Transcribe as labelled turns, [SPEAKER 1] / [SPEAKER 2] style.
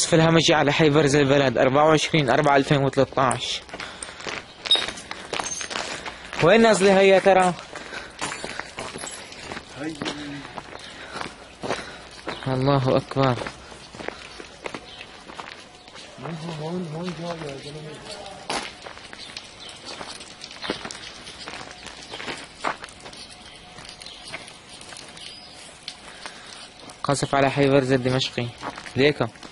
[SPEAKER 1] القصف الهمجي على حي برز البلد 24/4/2013. وين نازلة هي ترى؟ الله أكبر. هون جاية يا زلمة. قصف على حي برز الدمشقي. ليكم